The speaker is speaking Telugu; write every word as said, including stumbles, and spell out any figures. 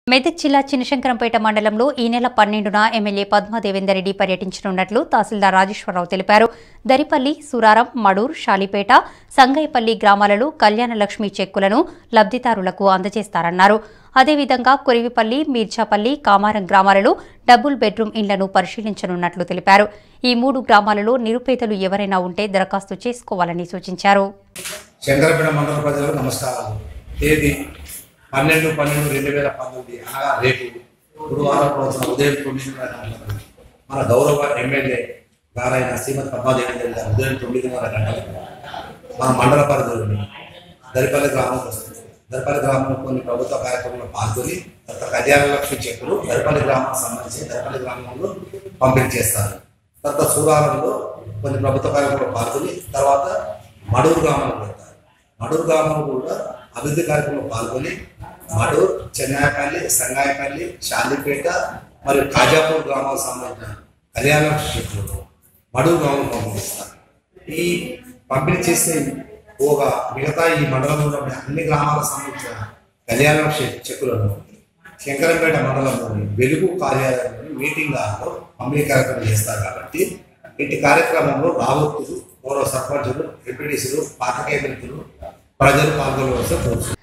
మెదక్ జిల్లా చినశంకరంపేట మండలంలో ఈ నెల పన్నెండున ఎమ్మెల్యే పద్మా దేవేందర్ రెడ్డి పర్యటించనున్నట్లు తహసీల్దార్ రాజేశ్వరరావు తెలిపారు. దరిపల్లి, సురారం, మడూర్, షాలిపేట, సంగయ్యపల్లి గ్రామాలలో కళ్యాణలక్ష్మి చెక్కులను లబ్ధిదారులకు అందజేస్తారన్నారు. అదేవిధంగా కొరివిపల్లి, మీర్జాపల్లి, కామారం గ్రామాలలో డబుల్ బెడ్రూమ్ ఇండ్లను పరిశీలించనున్నట్లు తెలిపారు. ఈ మూడు గ్రామాలలో నిరుపేదలు ఎవరైనా ఉంటే దరఖాస్తు చేసుకోవాలని సూచించారు. శంకరపేట మండల ప్రజలకు నమస్కారాలు. తేదీ పన్నెండు పన్నెండు రెండు వేల పంతొమ్మిది అనగా రేపు గురువారం రోజున ఉదయం తొమ్మిదిన్నర గంటలకు మన గౌరవ ఎమ్మెల్యే గారైన శ్రీమతి పద్మా దేవేందర్ గారు ఉదయం తొమ్మిదిన్నర గంటలకు మన మండల పరిధిలోని దరిపల్లి గ్రామం వస్తుంది. దరిపల్లి గ్రామంలో కొన్ని ప్రభుత్వ కార్యక్రమంలో పాల్గొని తర్వాత కళ్యాణలక్ష్మి చెక్కులు దరిపల్లి గ్రామానికి సంబంధించి దరిపల్లి గ్రామంలో పంపిణీ చేస్తారు. తర్వాత సూరారంలో కొన్ని ప్రభుత్వ కార్యక్రమంలో పాల్గొని తర్వాత మడూరు గ్రామానికి వెళ్తారు. మడూరు గ్రామంలో కూడా అభివృద్ధి కార్యక్రమంలో పాల్గొని మడూర్, చెన్నాయపల్లి, సంగాయపల్లి, షాలిపేట మరియు కాజాపూర్ గ్రామాలకు సంబంధించిన కళ్యాణలక్ష్మి చెక్కులను మడూరు గ్రామంలో పంపిస్తారు. ఈ పంపిణీ చేసే పోగా మిగతా ఈ మండలంలో ఉన్న అన్ని గ్రామాలకు సంబంధించిన కళ్యాణలక్ష్మి చెక్కులను శంకరంపేట మండలంలోని వెలుగు కార్యాలయంలోని మీటింగ్ హాల్లో పంపిణీ కార్యక్రమం చేస్తారు. కాబట్టి ఇటు కార్యక్రమంలో రావత్తులు, గౌరవ సర్పంచులు, ఎంపీటీసీలు, పాత్రికేయ మిత్రులు, ప్రజలు పాల్గొనవలసిన కోరుతున్నారు.